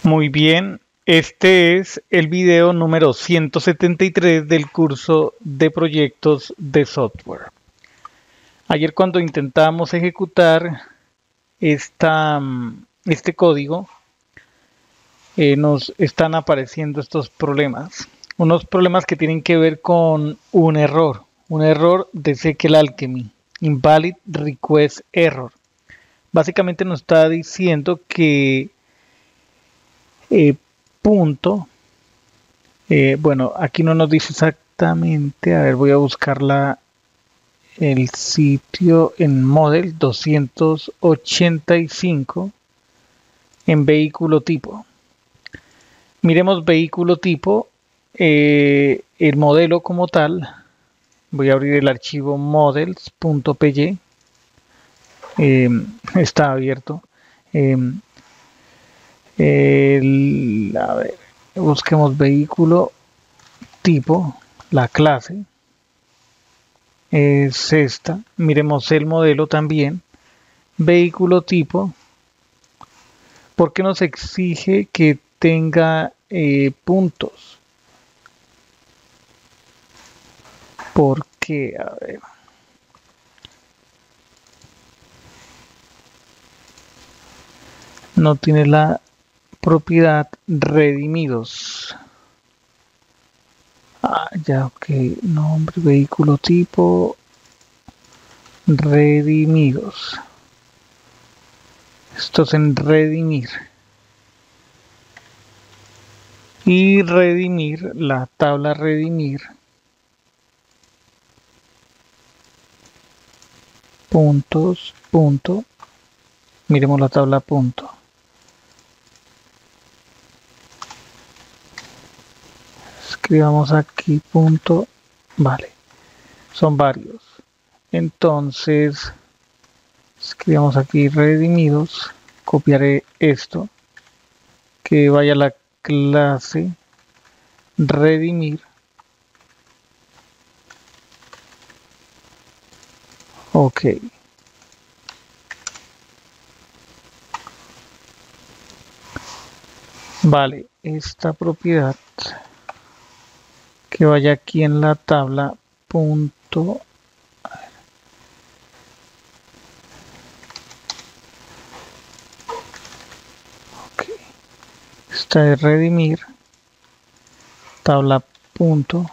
Muy bien, este es el video número 173 del curso de proyectos de software. Ayer cuando intentábamos ejecutar este código, nos están apareciendo estos problemas. Unos problemas que tienen que ver con un error de SQL Alchemy, Invalid Request Error. Básicamente nos está diciendo que eh, punto. Bueno, aquí no nos dice exactamente. A ver, voy a buscar el sitio en Model 285 en vehículo tipo. Miremos vehículo tipo, el modelo como tal. Voy a abrir el archivo models.py. Está abierto. Eh, a ver, busquemos vehículo tipo, la clase es esta. Miremos el modelo también. Vehículo tipo. ¿Por qué nos exige que tenga puntos? Porque, a ver. No tiene la propiedad redimidos. Ya, ok. Nombre, vehículo tipo. Redimidos. Esto es en redimir. Y redimir, la tabla redimir. Puntos, punto. Miremos la tabla punto. Escribamos aquí punto. Vale. Son varios. Entonces, escribamos aquí redimidos. Copiaré esto. Que vaya a la clase redimir. Ok. Vale, esta propiedad que vaya aquí en la tabla punto. Ok. Esta es redimir. Tabla punto.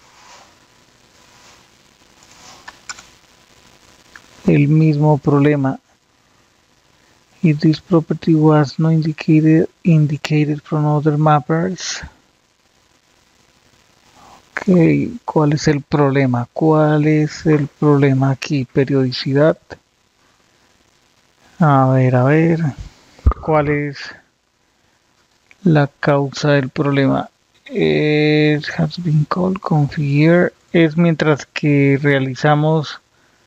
El mismo problema. If this property was not indicated from other mappers. Ok, ¿cuál es el problema? ¿Cuál es el problema aquí? Periodicidad. A ver. ¿Cuál es la causa del problema? It has been called configure. Es mientras que realizamos.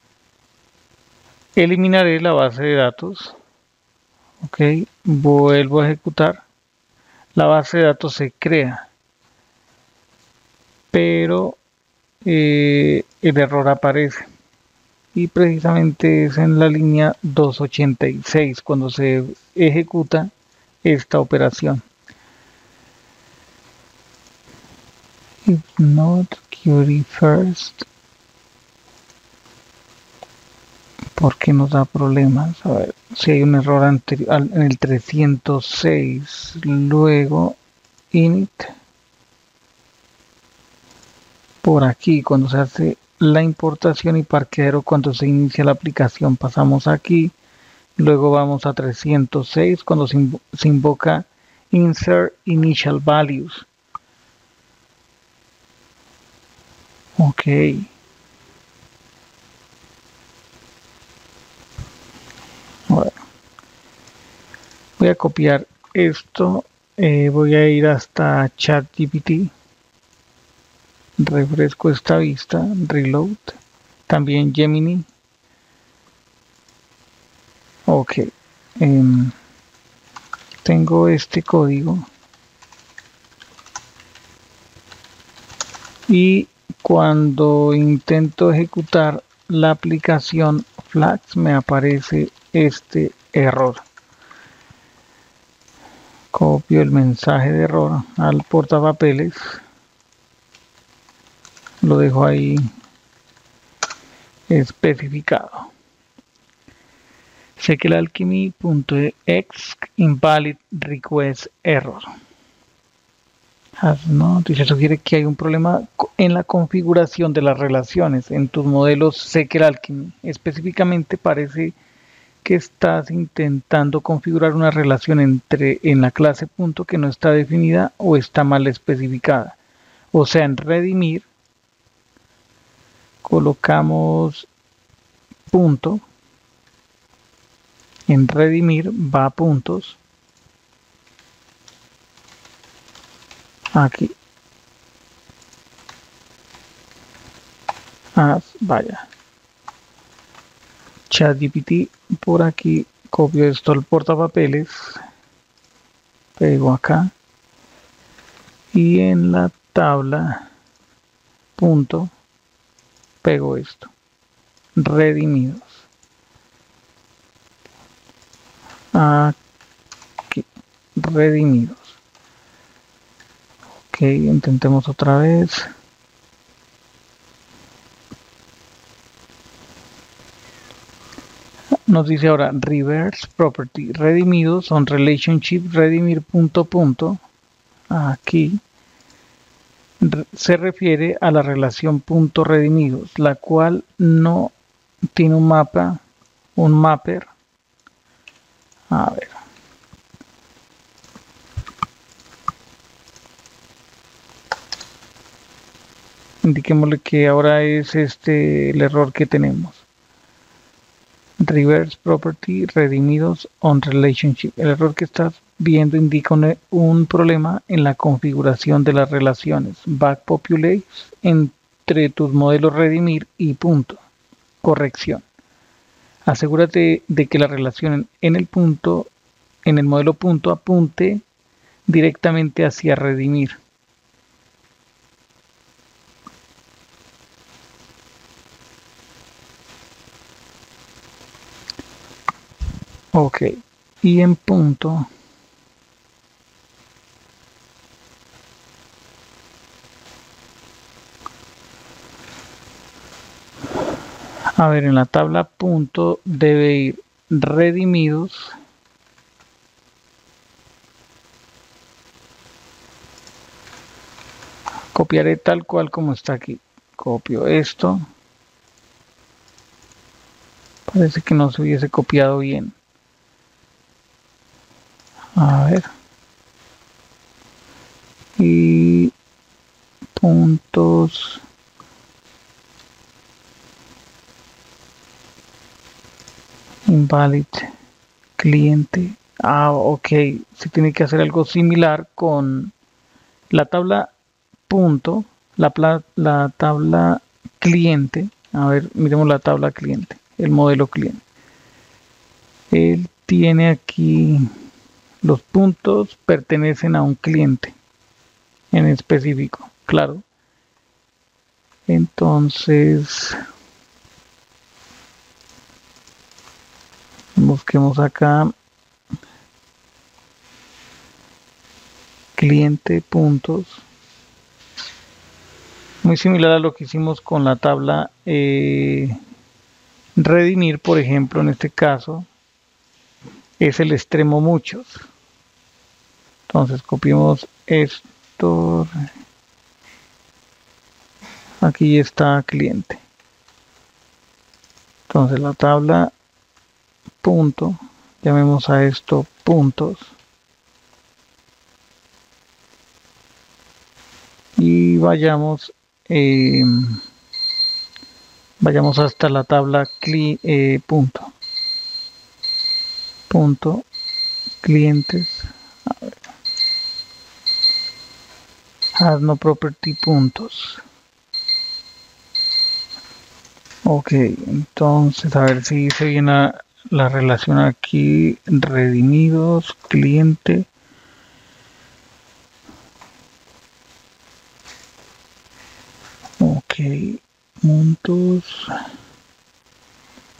Eliminaré la base de datos. Ok, vuelvo a ejecutar. La base de datos se crea, pero el error aparece. Y precisamente es en la línea 286 cuando se ejecuta esta operación. If not query first. ¿Por qué nos da problemas? A ver, si hay un error anterior en el 306, luego init. Por aquí, cuando se hace la importación y parqueadero, cuando se inicia la aplicación, pasamos aquí. Luego vamos a 306 cuando se invoca insert initial values. Ok. Bueno, voy a copiar esto. Voy a ir hasta ChatGPT. Refresco esta vista. Reload. También Gemini. Ok. Tengo este código. Y cuando intento ejecutar la aplicación Flags me aparece este error. Copio el mensaje de error al portapapeles, lo dejo ahí especificado. SQLAlchemy.exe invalid request error. Has not, y se sugiere que hay un problema en la configuración de las relaciones en tus modelos SQLAlchemy. Específicamente parece que estás intentando configurar una relación en la clase punto que no está definida o está mal especificada. O sea, en redimir colocamos punto, en redimir va a puntos, aquí, vaya, ChatGPT, por aquí copio esto al portapapeles, pego acá y en la tabla punto pego esto, redimidos, aquí, redimidos. Ok, intentemos otra vez. Nos dice ahora reverse property redimidos on relationship redimir punto punto. Aquí se refiere a la relación punto redimidos, la cual no tiene un mapper. A ver. Indiquémosle que ahora es el error que tenemos. Reverse property redimidos on relationship. El error que estás viendo indica un problema en la configuración de las relaciones. Back populate entre tus modelos redimir y punto. Corrección. Asegúrate de que la relación en el modelo punto apunte directamente hacia redimir. Ok, y en punto a ver, en la tabla punto debe ir redimidos copiaré tal cual como está aquí, copio esto, parece que no se hubiese copiado bien. A ver. Y puntos. Invalid cliente. Ok. Se tiene que hacer algo similar con la tabla punto, la tabla cliente. A ver, miremos la tabla cliente, el modelo cliente. Él tiene aquí los puntos pertenecen a un cliente en específico, claro. Entonces, busquemos acá cliente puntos. Muy similar a lo que hicimos con la tabla redimir, por ejemplo, en este caso es el extremo muchos. Entonces copiemos esto. Aquí está cliente. Entonces la tabla punto, llamemos a esto puntos. Y vayamos hasta la tabla punto clientes. A ver. Add no property puntos. Ok, entonces a ver si se viene la relación aquí, redimidos, cliente. Ok, puntos.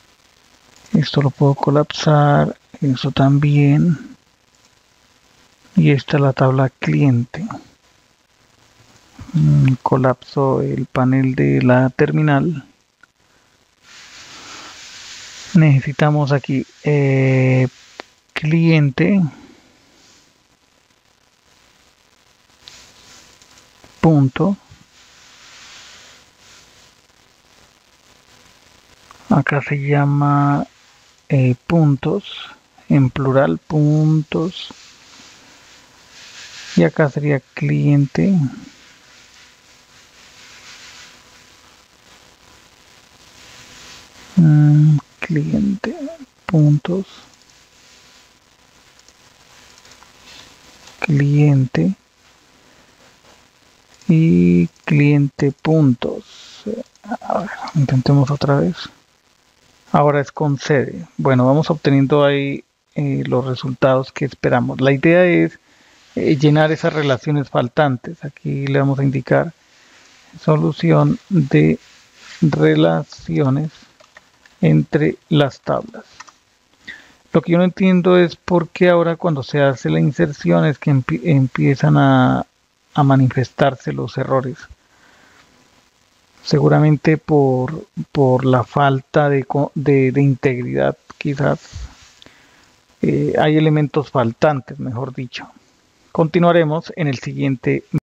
Esto lo puedo colapsar, eso también. y esta es la tabla cliente. Colapso el panel de la terminal. Necesitamos aquí cliente punto, acá se llama puntos, en plural, puntos, y acá sería cliente cliente puntos cliente y cliente puntos. A ver, intentemos otra vez. Ahora es con sede. Bueno, vamos obteniendo ahí los resultados que esperamos. La idea es llenar esas relaciones faltantes. Aquí le vamos a indicar solución de relaciones entre las tablas. Lo que yo no entiendo es por qué ahora cuando se hace la inserción es que empiezan a manifestarse los errores. Seguramente por la falta de integridad, quizás hay elementos faltantes, mejor dicho. Continuaremos en el siguiente